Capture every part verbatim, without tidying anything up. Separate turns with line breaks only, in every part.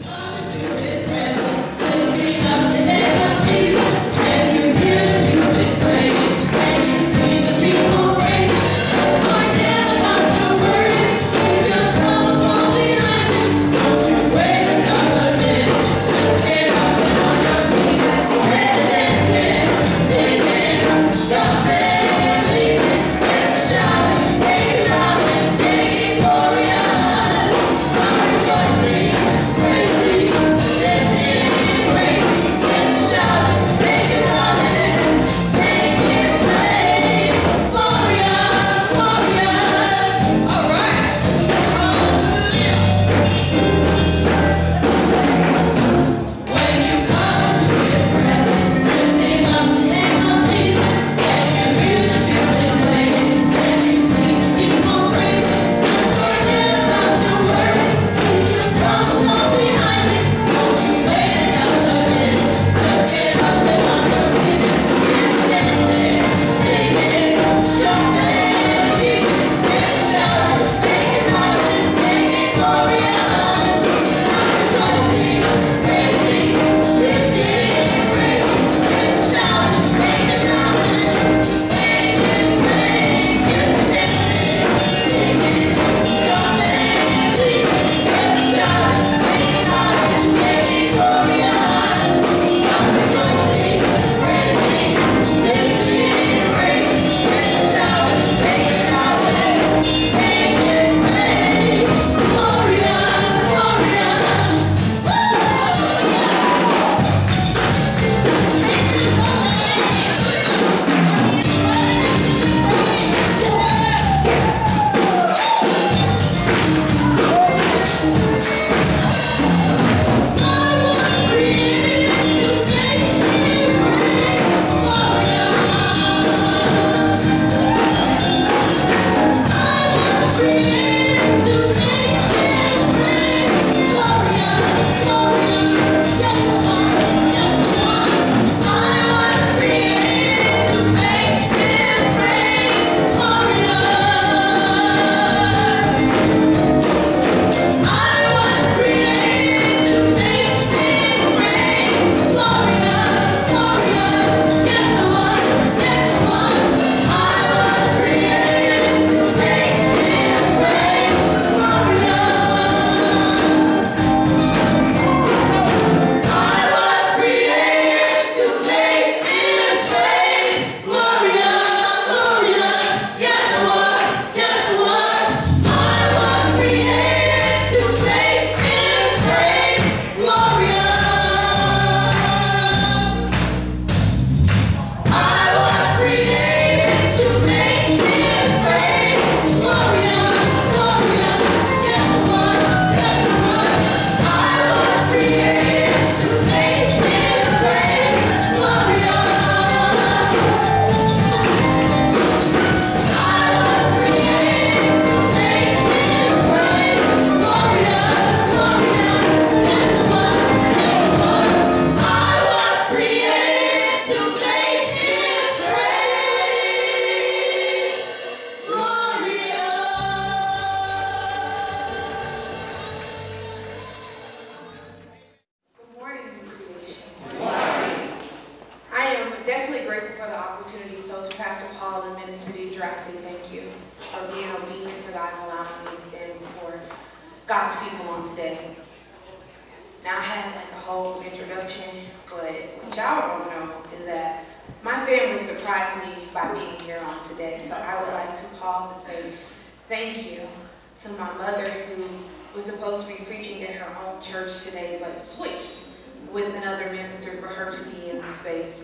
God's people on today. Now I have like a whole introduction, but what y'all don't know is that my family surprised me by being here on today. So I would like to pause and say thank you to my mother, who was supposed to be preaching at her own church today, but switched with another minister for her to be in the space.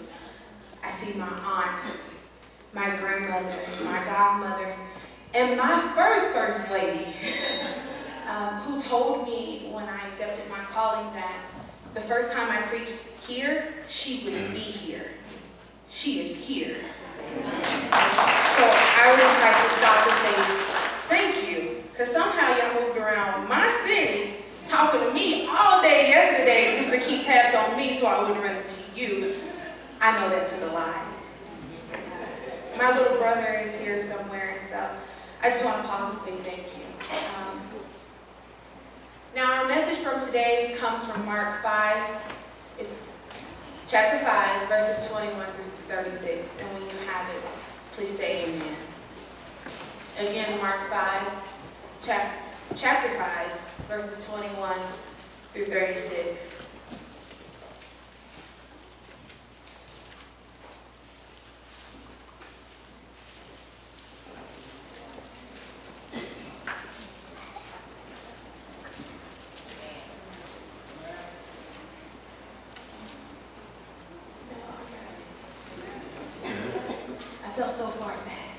I see my aunt, my grandmother, my godmother, and my first first lady, um, who told me when I accepted my calling that the first time I preached here, she wouldn't be here. She is here. So I would just like to stop and say thank you, because somehow y'all moved around my city talking to me all day yesterday just to keep tabs on me so I wouldn't run into you. I know that took a lot. My little brother is here somewhere, and so I just want to pause and say thank you. Um, Now our message from today comes from Mark five. It's chapter five, verses twenty-one through thirty-six. And when you have it, please say amen. Again, Mark five, chap chapter five, verses twenty-one through thirty-six. I felt so far back.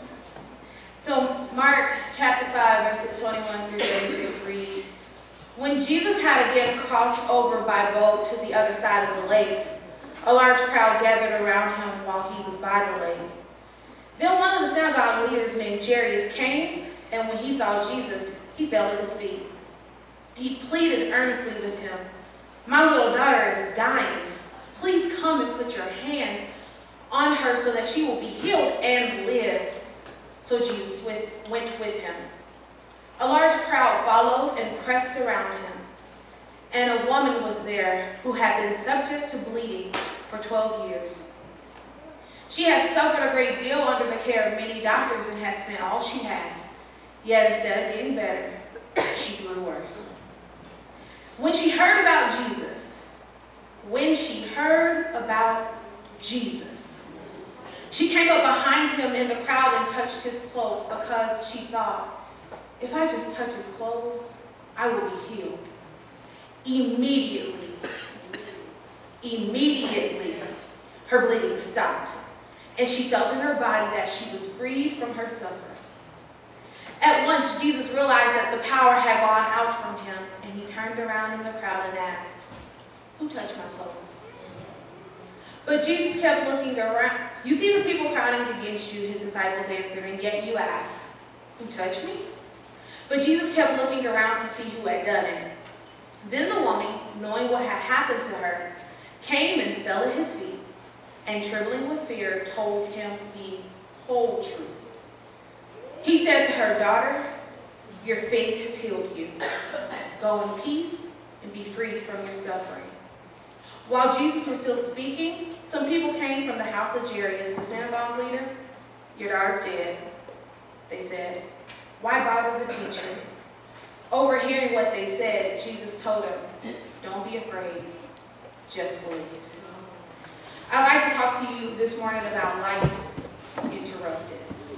So Mark chapter five, verses twenty-one through thirty-six read, "When Jesus had again crossed over by boat to the other side of the lake, a large crowd gathered around him while he was by the lake. Then one of the synagogue leaders named Jairus came, and when he saw Jesus, he fell at his feet. He pleaded earnestly with him, 'My little daughter is dying. Please come and put your hand on her so that she will be healed and live.' So Jesus went with him. A large crowd followed and pressed around him. And a woman was there who had been subject to bleeding for twelve years. She had suffered a great deal under the care of many doctors and had spent all she had. Yet instead of getting better, she grew worse. When she heard about Jesus, when she heard about Jesus, she came up behind him in the crowd and touched his cloak because she thought, 'If I just touch his clothes, I will be healed.' Immediately, immediately, her bleeding stopped, and she felt in her body that she was freed from her suffering. At once, Jesus realized that the power had gone out from him, and he turned around in the crowd and asked, 'Who touched my clothes?' But Jesus kept looking around. 'You see the people crowding against you,' his disciples answered, 'and yet you ask, "Who touched me?" But Jesus kept looking around to see who had done it. Then the woman, knowing what had happened to her, came and fell at his feet, and trembling with fear, told him the whole truth. He said to her, "Daughter, your faith has healed you. Go in peace and be freed from your suffering." While Jesus was still speaking, some people came from the house of Jairus, the synagogue leader. "Your daughter's dead," they said. "Why bother the teacher?" Overhearing what they said, Jesus told them, "Don't be afraid, just believe." I'd like to talk to you this morning about life interrupted.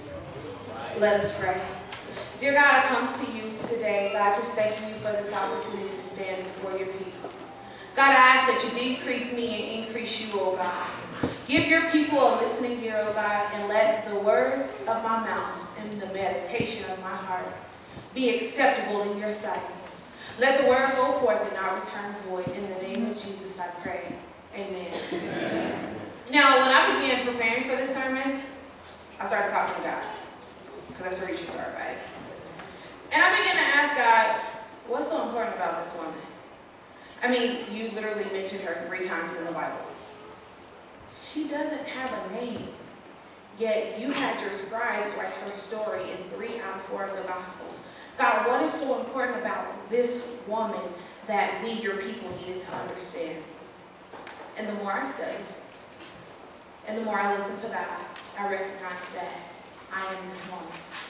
Let us pray. Dear God, I come to you today, God, just thanking you for this opportunity to stand before your people. God, I ask that you decrease me and increase you, oh God. Give your people a listening ear, oh God, and let the words of my mouth and the meditation of my heart be acceptable in your sight. Let the word go forth and not return void. In the name of Jesus, I pray. Amen. Amen. Now, when I began preparing for this sermon, I started talking to God, because that's where you should start, right? And I began to ask God, what's so important about this woman? I mean, you literally mentioned her three times in the Bible. She doesn't have a name, yet you had your scribes write her story in three out of four of the Gospels. God, what is so important about this woman that we, your people, needed to understand? And the more I studied, and the more I listened to God, I recognized that I am this woman.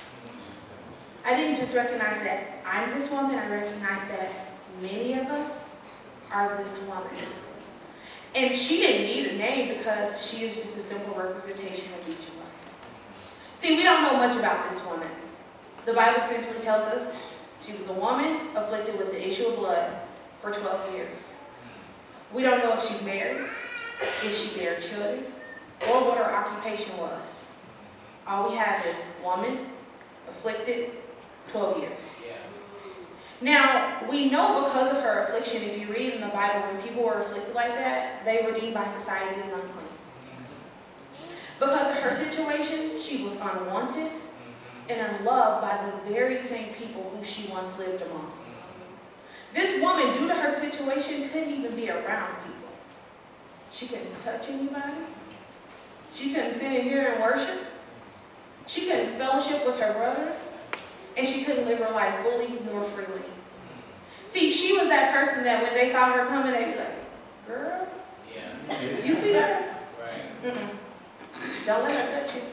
I didn't just recognize that I'm this woman, I recognized that many of us are this woman. And she didn't need a name because she is just a simple representation of each of us. See, we don't know much about this woman. The Bible simply tells us she was a woman afflicted with the issue of blood for twelve years. We don't know if she's married, if she bare children, or what her occupation was. All we have is woman, afflicted, twelve years. Now, we know because of her affliction, if you read in the Bible, when people were afflicted like that, they were deemed by society as unclean. Because of her situation, she was unwanted and unloved by the very same people who she once lived among. This woman, due to her situation, couldn't even be around people. She couldn't touch anybody. She couldn't sit in here and worship. She couldn't fellowship with her brother. And she couldn't live her life fully nor freely. See, she was that person that when they saw her coming, they'd be like, girl, yeah. You see that? Right. Mm-mm. Don't let her touch you.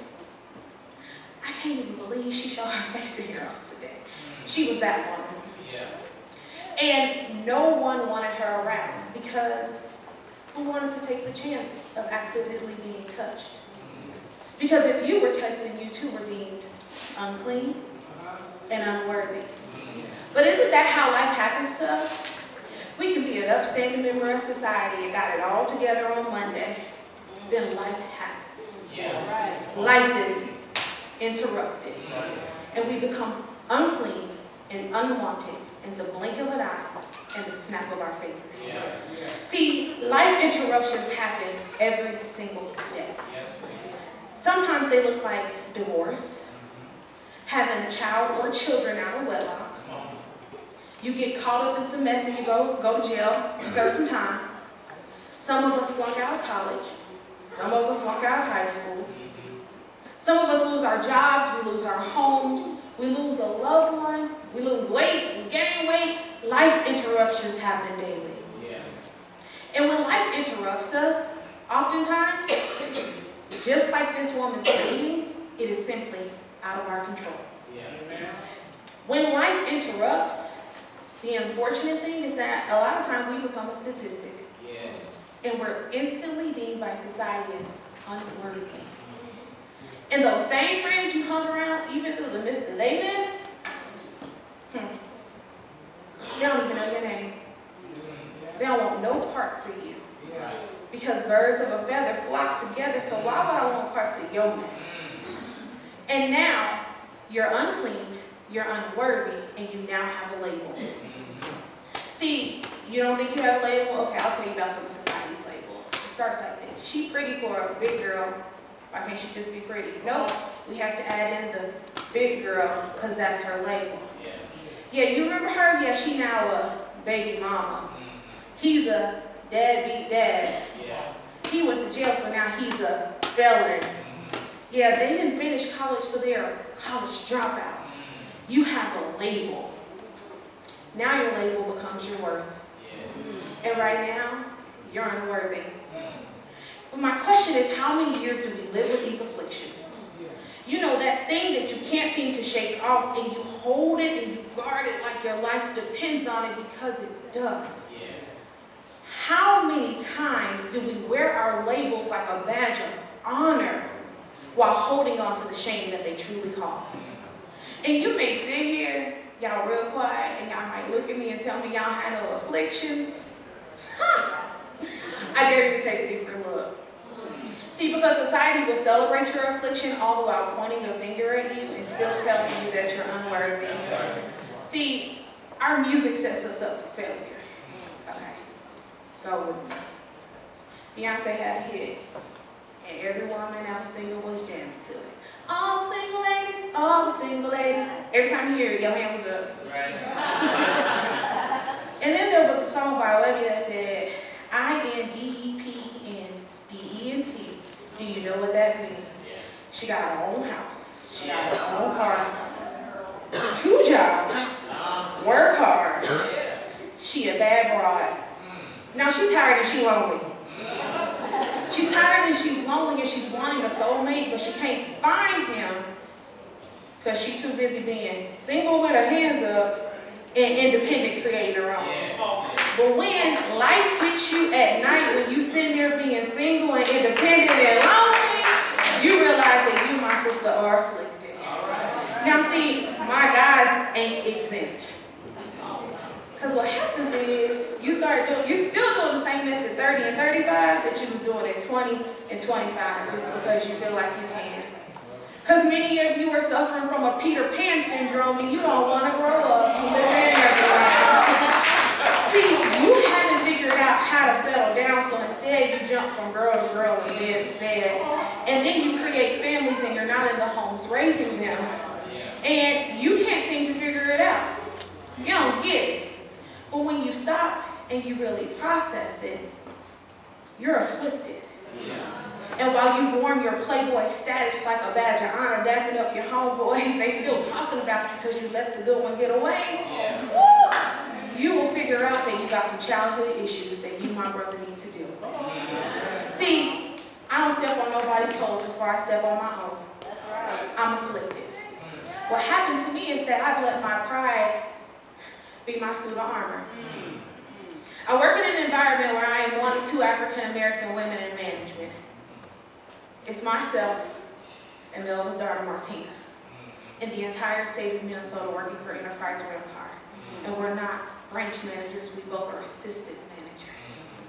I can't even believe she showed her face in here on today. She was that woman. Yeah. And no one wanted her around because who wanted to take the chance of accidentally being touched? Because if you were touched, then you too were deemed unclean and unworthy. But isn't that how life happens to us? We can be an upstanding member of society and got it all together on Monday. Then life happens. Yeah. Life is interrupted. And we become unclean and unwanted in the blink of an eye and the snap of our fingers. Yeah. See, life interruptions happen every single day. Sometimes they look like divorce, having a child or children out of wedlock. You get caught up in some mess and you go, go to jail, serve some time. Some of us flunk out of college. Some of us flunk out of high school. Some of us lose our jobs, we lose our homes, we lose a loved one, we lose weight, we gain weight. Life interruptions happen daily. Yeah. And when life interrupts us, oftentimes, just like this woman's bleeding, it is simply out of our control. Yeah. When life interrupts, the unfortunate thing is that a lot of times we become a statistic. Yes. And we're instantly deemed by society as unworthy. And those same friends you hung around, even through the midst of they mess, hmm, they don't even know your name. They don't want no parts of you. Yeah. Because birds of a feather flock together, so why would I want parts of your mess? And now, you're unclean, you're unworthy, and you now have a label. See, you don't think you have a label? Okay, I'll tell you about some of society's label. It starts like this. She's pretty for a big girl. Why can't she just be pretty? Nope. We have to add in the big girl because that's her label. Yeah. Yeah, you remember her? Yeah, she now a baby mama. He's a deadbeat dad. Yeah. He went to jail, so now he's a felon. Yeah, they didn't finish college, so they're college dropouts. You have a label. Now your label becomes your worth. Yeah. And right now, you're unworthy. But my question is, how many years do we live with these afflictions? You know, that thing that you can't seem to shake off, and you hold it and you guard it like your life depends on it because it does. Yeah. How many times do we wear our labels like a badge of honor while holding on to the shame that they truly cause? And you may sit here, y'all real quiet, and y'all might look at me and tell me y'all had no afflictions. Huh. I dare you to take a deeper look. See, because society will celebrate your affliction all while pointing a finger at you and still telling you that you're unworthy. See, our music sets us up for failure. Okay, go with me. Beyonce had a hit, and every woman that was single was jamming to it. All the single ladies, all the single ladies. Every time you hear it, your hand was up. Right. And then there was a song by Webby that said, I N D E P N D E N T. Do you know what that means? Yeah. She got her own house. She got her own car. Two jobs. Work hard. She a bad broad. Now she's tired and she's lonely. She's tired and she's lonely and she's wanting a soulmate, but she can't find him because she's too busy being single with her hands up and independent, creating her own. Yeah. But when life hits you at night, when you sitting there being single and independent and lonely, you realize that you, my sister, are afflicted. Right. Now see, my guys ain't exempt. Because what happens is, you start doing, you're still doing the same mess at thirty and thirty-five that you was doing at twenty and twenty-five just because you feel like you can. Because many of you are suffering from a Peter Pan syndrome and you don't want to grow up and live in everywhere. See, you haven't figured out how to settle down, so instead you jump from girl to girl and bed to bed. And then you create families and you're not in the homes raising them. And you can't seem to figure it out. You don't get it. But when you stop and you really process it, you're afflicted. Yeah. And while you've worn your Playboy status like a badge of honor, dapping up your homeboys, they still talking about you because you let the good one get away. Yeah. Woo! you will figure out that you got some childhood issues that you, my brother, need to deal with. See, I don't step on nobody's toes before I step on my own. That's right. I'm afflicted. What happened to me is that I've let my pride be my suit of armor. I work in an environment where I am one of two African American women in management. It's myself and Melva's daughter Martina in the entire state of Minnesota working for Enterprise Rental Car. And we're not branch managers, we both are assistant managers.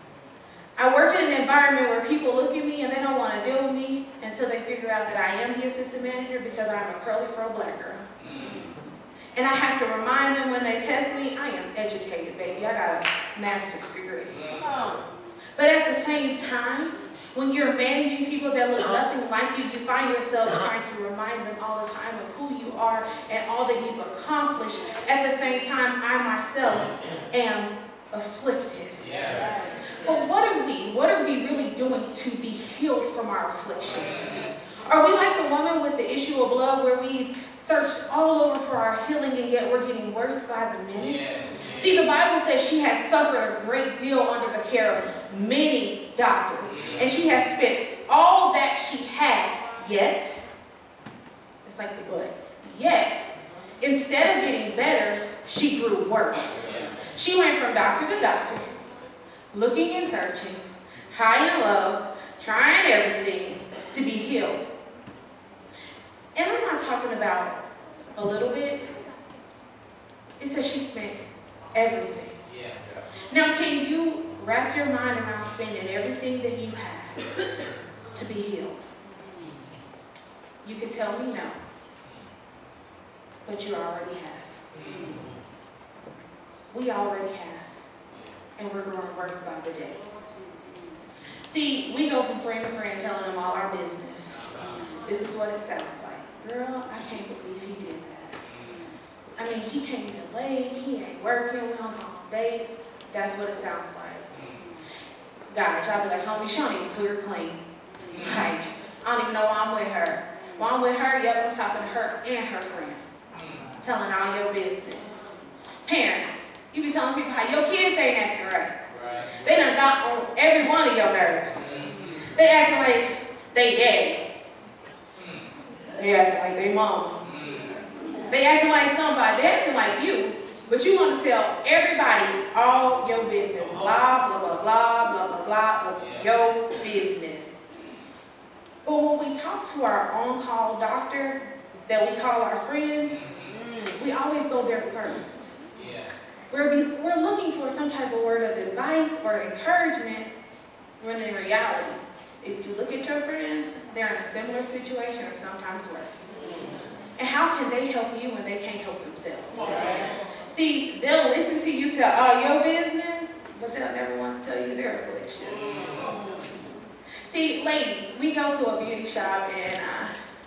I work in an environment where people look at me and they don't want to deal with me until they figure out that I am the assistant manager because I'm a curly fro black girl. And I have to remind them when they test me, I am educated, baby. I got a master's degree. But at the same time, when you're managing people that look nothing like you, you find yourself trying to remind them all the time of who you are and all that you've accomplished. At the same time, I myself am afflicted. Yeah. But what are we? What are we really doing to be healed from our afflictions? Are we like the woman with the issue of blood where we've searched all over for our healing and yet we're getting worse by the minute? Yeah. See, the Bible says she has suffered a great deal under the care of many doctors. And she has spent all that she had, yet, it's like the blood, yet, instead of getting better, she grew worse. She went from doctor to doctor, looking and searching, high and low, trying everything to be healed. And I'm not talking about a little bit. It says she spent everything. Yeah. Now, can you wrap your mind around spending everything that you have to be healed? You can tell me no, but you already have. We already have, and we're growing worse by the day. See, we go from friend to friend telling them all our business. This is what it sounds like. Girl, I can't believe he did that. I mean, he came in late, he ain't working, we don't go on dates. That's what it sounds like. Guys, I'll be like, homie, she don't even cook or clean. Like, I don't even know why I'm with her. While I'm with her, yep, I'm talking to her and her friend. Telling all your business. Parents, you be telling people how your kids ain't acting right. Right. They done got on every one of your nerves. Mm-hmm. They acting like they daddy. Mm-hmm. They acting like they mom. Mm-hmm. They acting like somebody. They acting like you. But you want to tell everybody all your business. Blah, blah, blah, blah, blah, blah, blah, blah, yeah. Your business. But when we talk to our on-call doctors that we call our friends, mm-hmm. we always go there first. We're, be, we're looking for some type of word of advice or encouragement, when in reality, if you look at your friends, they're in a similar situation or sometimes worse. And how can they help you when they can't help themselves? Right. See, they'll listen to you tell all your business, but they'll never once tell you their afflictions. See, ladies, we go to a beauty shop and uh,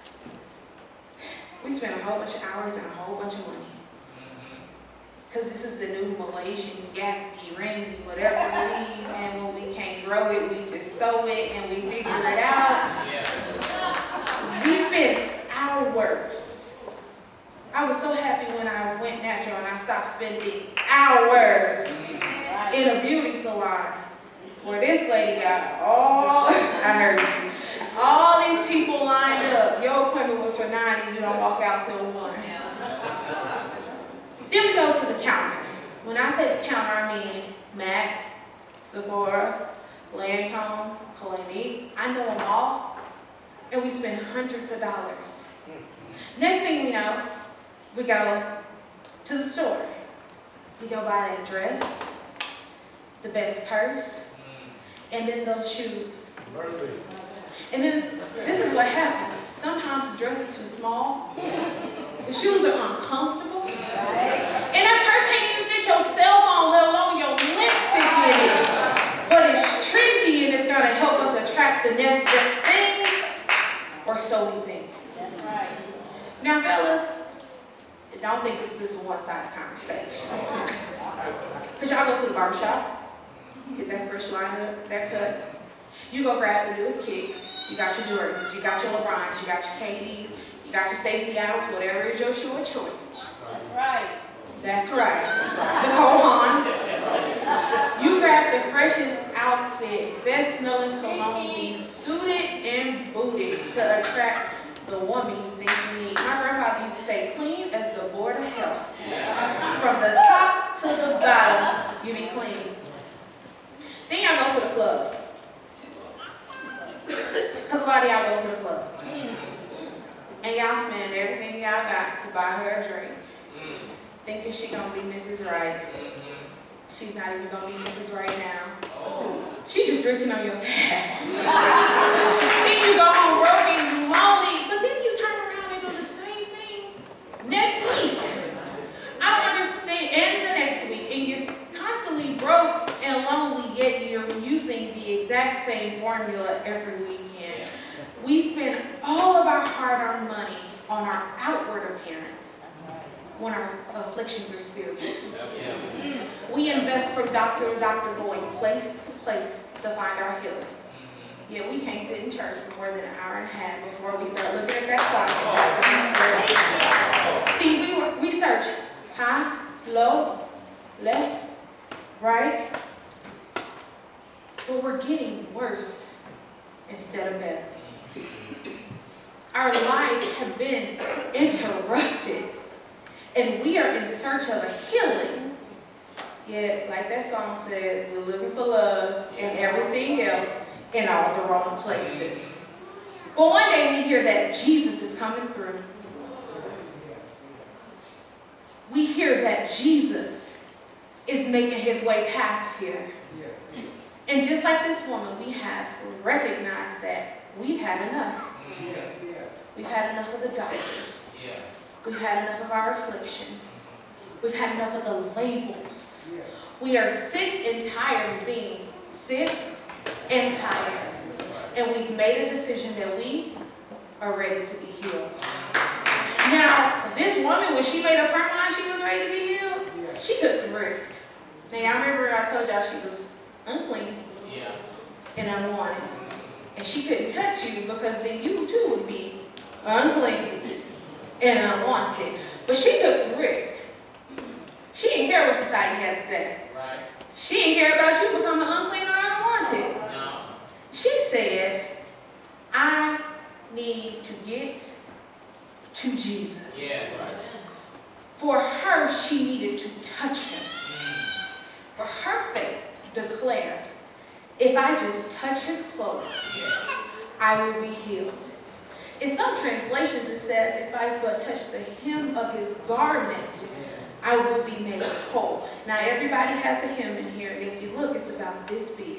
we spend a whole bunch of hours and a whole bunch of money. Because this is the new Malaysian Yaki, Randy, whatever we need, and when we can't grow it, we just sew it and we figure it out. Yeah. We spend hours. I was so happy when I went natural and I stopped spending hours in a beauty salon where this lady got all, I heard you, all these people lined up. Your appointment was for nine and you don't walk out till one. Then we go to the counter. When I say the counter, I mean MAC, Sephora, Lancome, Clinique. I know them all. And we spend hundreds of dollars. Next thing we know, we go to the store. We go buy that dress, the best purse, and then those shoes. Mercy. And then this is what happens. Sometimes the dress is too small. The shoes are uncomfortable. And that purse can't even fit your cell phone, let alone your lipstick in it. But it's trendy and it's going to help us attract the next best thing, or so we think. That's right. Now, fellas, don't think this is a one-sided conversation. Because y'all go to the barbershop, get that fresh lineup, that cut. You go grab the newest kicks. You got your Jordans, you got your LeBrons, you got your K Ds, you got your Stacey Adams, whatever is your shoe of choice. That's right. That's right. The Kohans. You grab the freshest outfit, best smelling cologne, be suited and booted to attract the woman you think you need. My grandfather used to say, clean as the board of health. From the top to the bottom, you be clean. Then y'all go to the club. Because a lot of y'all go to the club. And y'all spend everything y'all got to buy her a drink. Thinking she gonna be Missus Right. She's not even gonna be Missus Right now. She just drinking on your tab. Then you go home broke and you lonely, but then you turn around and do the same thing next week. I don't understand. And the next week, and you're constantly broke and lonely, yet you're using the exact same formula every weekend. We spend all of our hard-earned money on our outward appearance when our afflictions are spiritual. We invest from doctor to doctor, going place to place to find our healing. Yeah, we can't sit in church for more than an hour and a half before we start looking at that clock. See, we, were, we search high, low, left, right, but we're getting worse instead of better. Our lives have been interrupted, and we are in search of a healing. Yet, like that song says, we're looking for love and everything else in all the wrong places. But one day we hear that Jesus is coming through. We hear that Jesus is making his way past here. And just like this woman, we have recognized that we've had enough. We've had enough of the doctors. We've had enough of our afflictions. We've had enough of the labels. We are sick and tired of being sick and tired. And we've made a decision that we are ready to be healed. Now, this woman, when she made up her mind she was ready to be healed, she took some risk. Now, I remember I told y'all she was unclean and unwanted. And she couldn't touch you because then you too would be unclean and unwanted. But she took some risk. She didn't care what society had to say. Right. She didn't care about you becoming unclean or unwanted. No. She said, I need to get to Jesus. Yeah, right. For her, she needed to touch him. Mm. For her faith declared, if I just touch his clothes, yeah, I will be healed. In some translations, it says, if I but touch the hem of his garment, I will be made whole. Now, everybody has a hem in here, and if you look, it's about this big.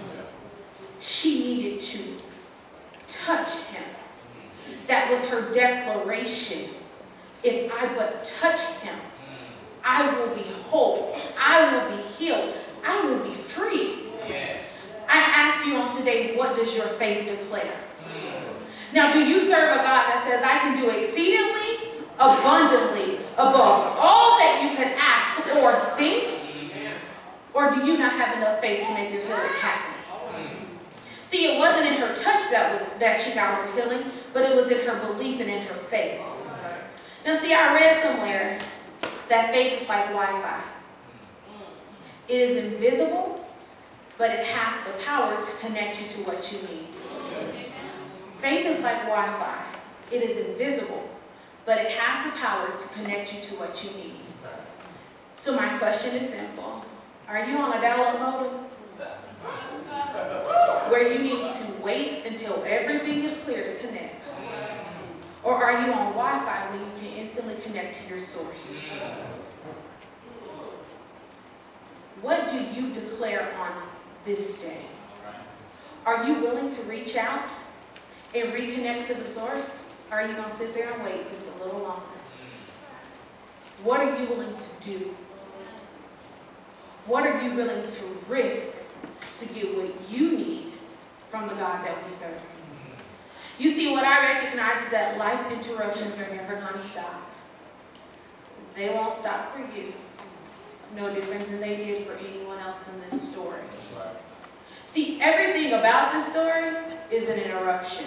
She needed to touch him. That was her declaration. If I but touch him, I will be whole. I will be healed. I will be free. Yeah. I ask you on today, what does your faith declare? Now, do you serve a God that says, I can do exceedingly, abundantly, above all that you can ask or think? Or do you not have enough faith to make your healing happen? See, it wasn't in her touch that, was, that she got her healing, but it was in her belief and in her faith. Now, see, I read somewhere that faith is like Wi-Fi. It is invisible, but it has the power to connect you to what you need. Faith is like Wi-Fi. It is invisible, but it has the power to connect you to what you need. So my question is simple. Are you on a dial-up modem? Where you need to wait until everything is clear to connect? Or are you on Wi-Fi where you can instantly connect to your source? What do you declare on this day? Are you willing to reach out and reconnect to the source? Or are you going to sit there and wait just a little longer? What are you willing to do? What are you willing to risk to get what you need from the God that we serve? You see, what I recognize is that life interruptions are never going to stop. They won't stop for you. No different than they did for anyone else in this story. See, everything about this story is an interruption.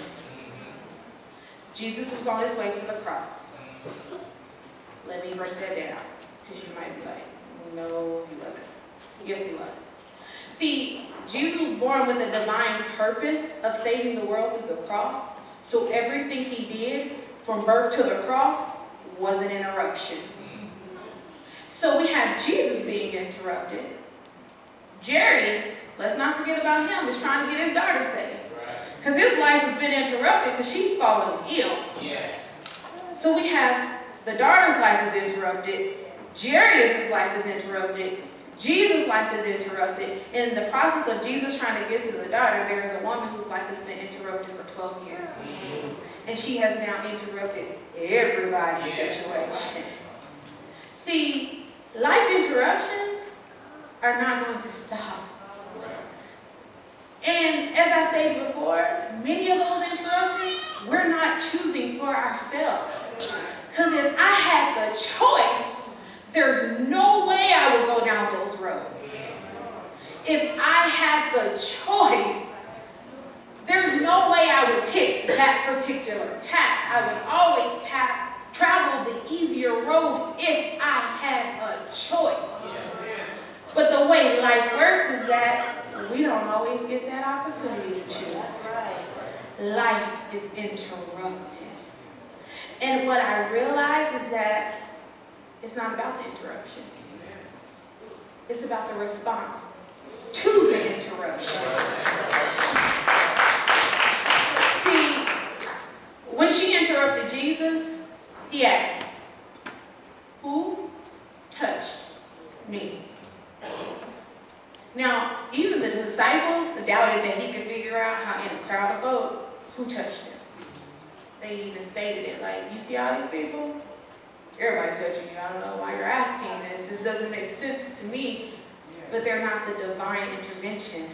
Jesus was on his way to the cross. Let me break that down. Because you might be like, no, he wasn't. Yes, he was. See, Jesus was born with a divine purpose of saving the world through the cross. So everything he did from birth to the cross was an interruption. So we have Jesus being interrupted. Jairus, let's not forget about him, is trying to get his daughter saved. Because his life has been interrupted because she's fallen ill. Yeah. So we have the daughter's life is interrupted. Jairus' life is interrupted. Jesus' life is interrupted. In the process of Jesus trying to get to the daughter, there is a woman whose life has been interrupted for twelve years. Mm-hmm. And she has now interrupted everybody's yeah. situation. See, life interruptions are not going to stop. And as I said before, many of those interruptions, we're not choosing for ourselves. Because if I had the choice, there's no way I would go down those roads. If I had the choice, there's no way I would pick that particular path. I would always path, travel the easier road if I had a choice. But the way life works is that we don't always get that opportunity to choose. Life is interrupted. And what I realize is that it's not about the interruption. It's about the response to the interruption. See, when she interrupted Jesus, he asked, who touched me? Now, even the disciples doubted that he could figure out how in a crowd of folk, who touched him. They even stated it like, you see all these people? Everybody's touching you. I don't know why you're asking this. This doesn't make sense to me. But they're not the divine intervention.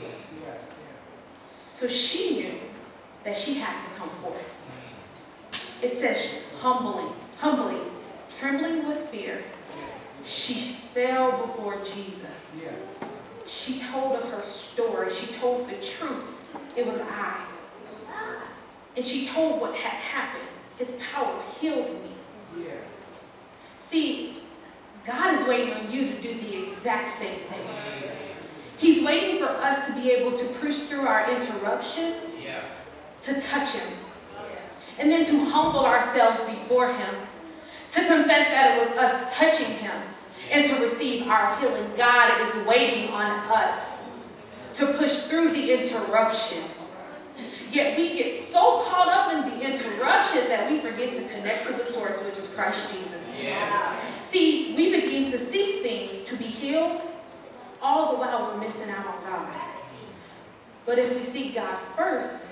So she knew that she had to come forth. It says humbly, humbly, trembling with fear, she fell before Jesus. She told of her story. She told the truth. It was I. And she told what had happened. His power healed me. See, God is waiting on you to do the exact same thing. He's waiting for us to be able to push through our interruption, to touch him, and then to humble ourselves before him, to confess that it was us touching him, and to receive our healing. God is waiting on us to push through the interruption. Yet we get so caught up in the interruption that we forget to connect to the source, which is Christ Jesus. Yeah. See, we begin to seek things to be healed, all the while we're missing out on God. But if we seek God first,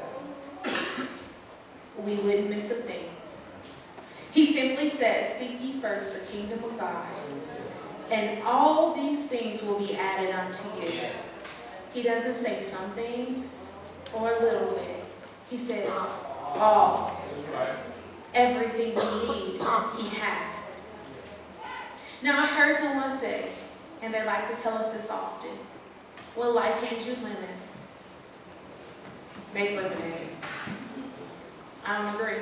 we wouldn't miss a thing. He simply says, seek ye first the kingdom of God, and all these things will be added unto you. He doesn't say some things or a little bit. He says all. Everything we need, he has. Now, I heard someone say, and they like to tell us this often, well, life hands you lemons. Make lemonade. I don't agree.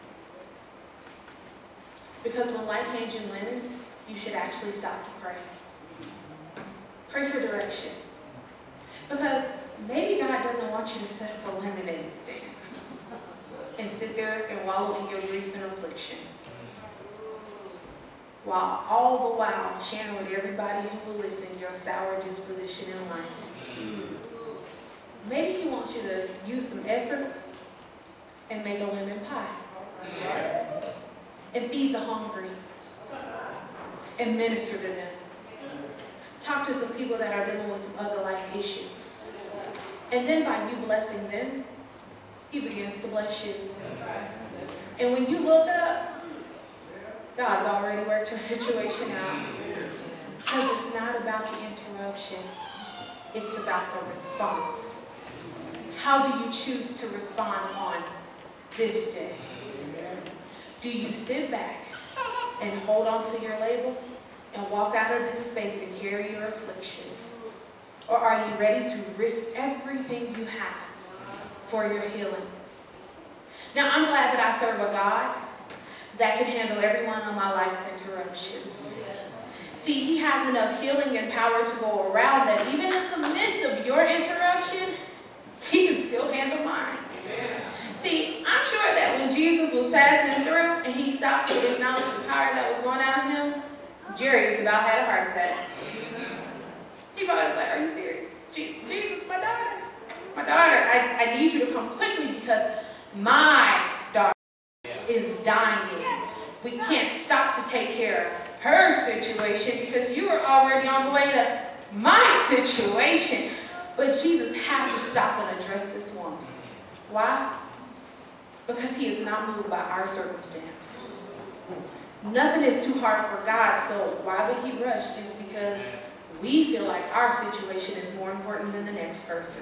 Because when life hands you lemons, you should actually stop to pray. Pray for direction. Because maybe God doesn't want you to set up a lemonade stand and sit there and wallow in your grief and affliction, while all the while sharing with everybody who will listen your sour disposition in life. Maybe he wants you to use some effort and make a lemon pie. And feed the hungry. And minister to them. Talk to some people that are dealing with some other life issues. And then by you blessing them, he begins to bless you. And when you look up, God's already worked your situation out. Because it's not about the interruption. It's about the response. How do you choose to respond on this day? Do you sit back and hold on to your label and walk out of this space and carry your affliction? Or are you ready to risk everything you have for your healing? Now, I'm glad that I serve a God that can handle every one of my life's interruptions. See, he has enough healing and power to go around that even in the midst of your interruption, he can still handle mine. See, I'm sure that when Jesus was passing through and he stopped to acknowledge the power that was going out of him, Jerry's about had a heart attack. He probably was like, are you serious? Jesus, my daughter. My daughter, I, I need you to come quickly because my daughter is dying. We can't stop to take care of her situation because you are already on the way to my situation. But Jesus had to stop and address this woman. Why? Because he is not moved by our circumstance. Nothing is too hard for God, so why would he rush just because we feel like our situation is more important than the next person?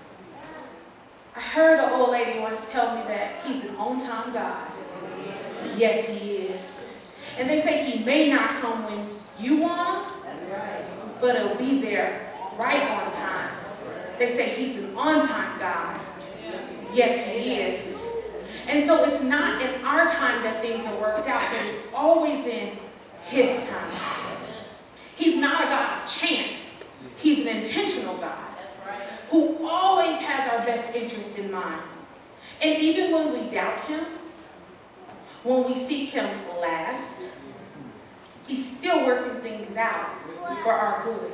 I heard an old lady once tell me that he's an on-time God. Yes, he is. And they say he may not come when you want him, but he'll be there right on time. They say he's an on-time God. Yes, he is. And so it's not in our time that things are worked out, but it's always in his time. He's not a God of chance. He's an intentional God who always has our best interest in mind. And even when we doubt him, when we seek him last, he's still working things out for our good.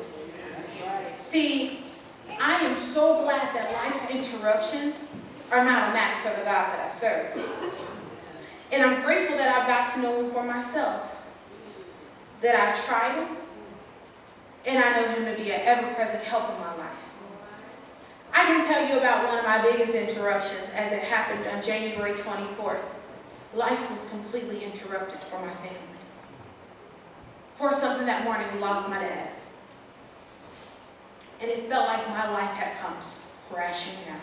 See, I am so glad that life's interruptions are not a match for the God that I serve. And I'm grateful that I've got to know him for myself, that I've tried him, and I know him to be an ever-present help in my life. I can tell you about one of my biggest interruptions as it happened on January twenty-fourth. Life was completely interrupted for my family. For something that morning, we lost my dad. And it felt like my life had come crashing down.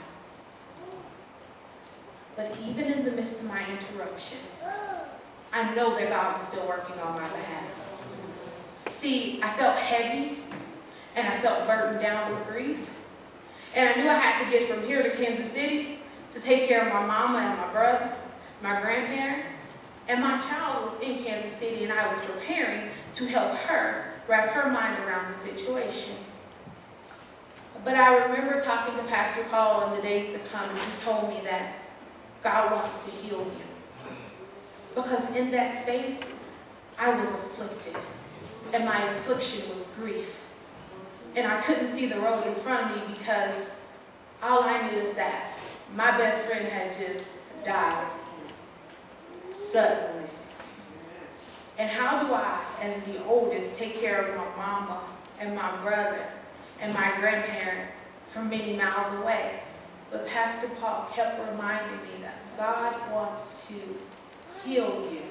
But even in the midst of my interruption, I know that God was still working on my behalf. See, I felt heavy, and I felt burdened down with grief. And I knew I had to get from here to Kansas City to take care of my mama and my brother, my grandparents, and my child was in Kansas City, and I was preparing to help her wrap her mind around the situation. But I remember talking to Pastor Paul in the days to come, and he told me that God wants to heal you. Because in that space, I was afflicted, and my affliction was grief. And I couldn't see the road in front of me because all I knew is that my best friend had just died suddenly. And how do I, as the oldest, take care of my mama and my brother and my grandparents from many miles away? But Pastor Paul kept reminding me that God wants to heal you.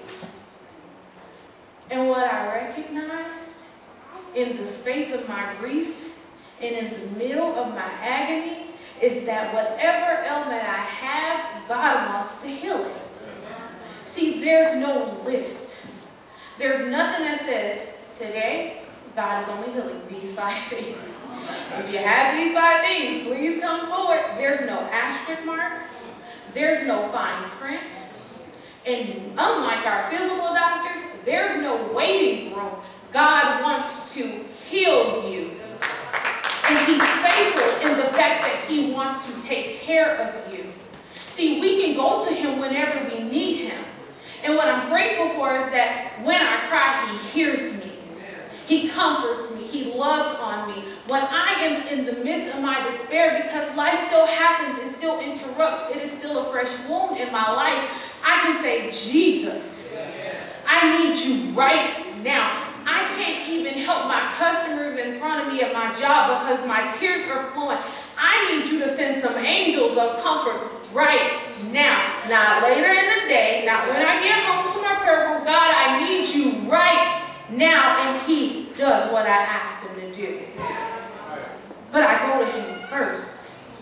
And what I recognized in the space of my grief and in the middle of my agony is that whatever ailment I have, God wants to heal it. See, there's no list. There's nothing that says, today, God is only healing these five things. If you have these five things, please come forward. There's no asterisk mark. There's no fine print. And unlike our physical doctors, there's no waiting room. God wants to heal you. And he's faithful in the fact that he wants to take care of you. See, we can go to him whenever we need him. And what I'm grateful for is that when I cry, he hears me. He comforts me. He loves on me. When I am in the midst of my despair, because life still happens, it still interrupts, it is still a fresh wound in my life, I can say, Jesus, I need you right now. I can't even help my customers in front of me at my job because my tears are flowing. I need you to send some angels of comfort right now. Not later in the day, not when I get home to my prayer room. God, I need you right now. And he does what I ask him to do. But I go to him first.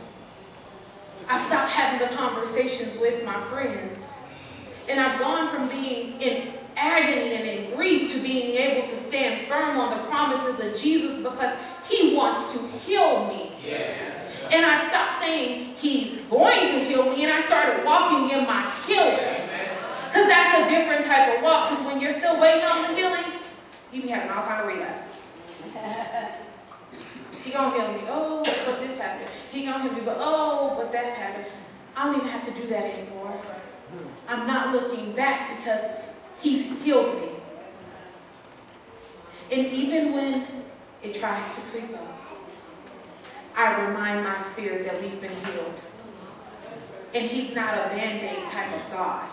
I stopped having the conversations with my friends. And I've gone from being in agony and in grief to being able to stand firm on the promises of Jesus because he wants to heal me. Yeah. And I stopped saying he's going to heal me, and I started walking in my healing. Because that's that's a different type of walk, because when you're still waiting on the healing, you be having all kind of relapses. He gonna heal me, oh, but this happened. He gonna heal me, but oh, but that happened. I don't even have to do that anymore. I'm not looking back because he's healed me. And even when it tries to creep up, I remind my spirit that we've been healed. And he's not a Band-Aid type of God.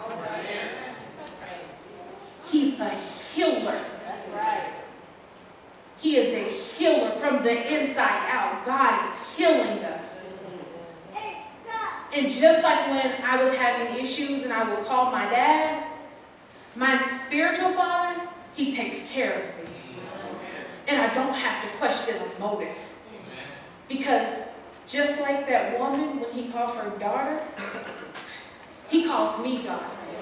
He's a healer.
That's right.
He is a healer from the inside out. God is healing us. And just like when I was having issues and I would call my dad, my spiritual father, he takes care of me. And I don't have to question the motive. Because just like that woman, when he called her daughter, he calls me daughter.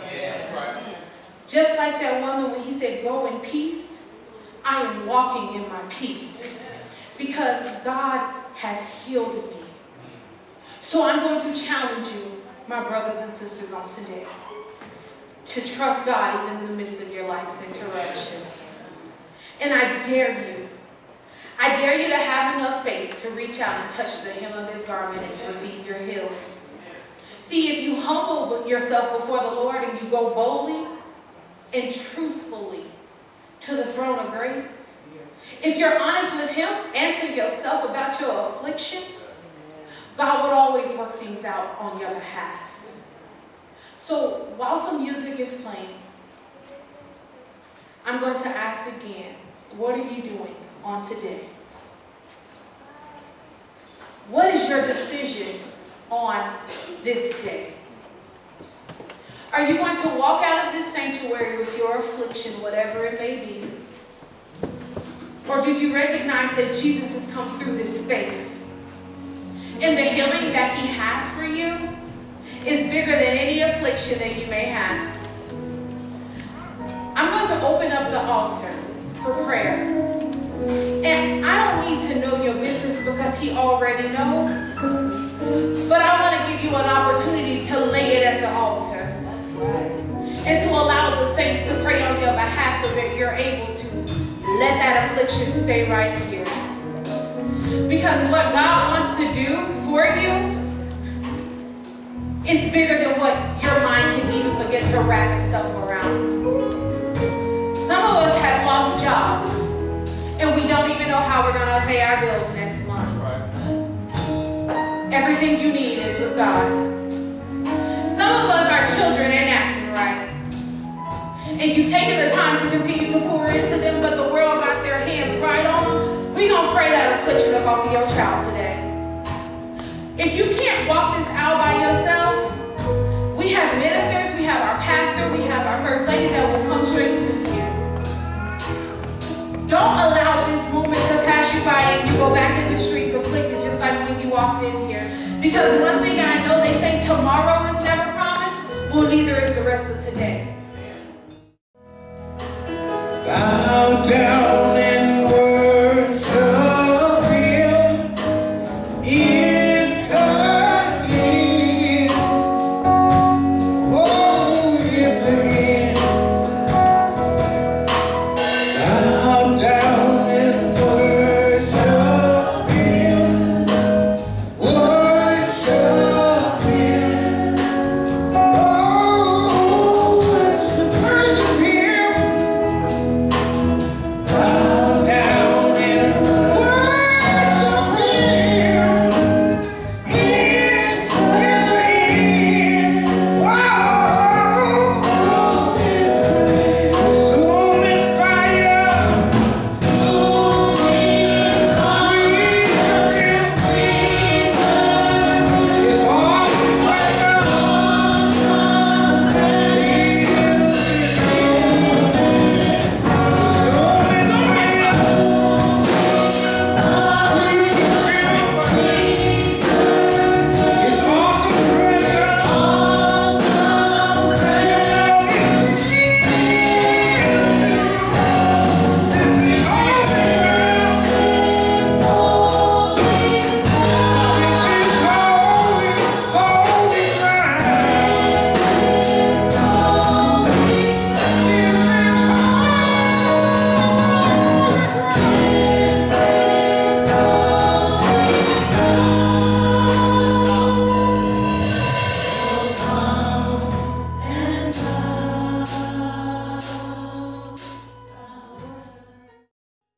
Just like that woman when he said, go in peace, I am walking in my peace. Because God has healed me. So I'm going to challenge you, my brothers and sisters, on today, to trust God even in the midst of your life's interruptions. And I dare you, I dare you to have enough faith to reach out and touch the hem of his garment and receive your healing. See, if you humble yourself before the Lord and you go boldly and truthfully to the throne of grace, if you're honest with him and to yourself about your affliction, God would always work things out on your behalf. So while some music is playing, I'm going to ask again, what are you doing on today? What is your decision on this day? Are you going to walk out of this sanctuary with your affliction, whatever it may be? Or do you recognize that Jesus has come through this space? And the healing that he has for you is bigger than any affliction that you may have. I'm going to open up the altar for prayer. And I don't need to know your business because he already knows. But I want to give you an opportunity to lay it at the altar. And to allow the saints to pray on your behalf so that you're able to let that affliction stay right here. Because what God wants to do for you is bigger than what your mind can even begin to wrap itself around. Some of us have lost jobs, and we don't even know how we're going to pay our bills next month. Everything you need is with God. Some of us, our children ain't acting right. And you've taken the time to continue to pour into them, but the world got their hands right on them. We're going to pray that affliction up off of your child today. If you can't walk this out by yourself, we have ministers, we have our pastor, we have our first lady that will come straight to you. Don't allow this moment to pass you by and you go back in the streets afflicted just like when you walked in here. Because one thing I know, they say tomorrow is never promised. Well, neither is the rest of today.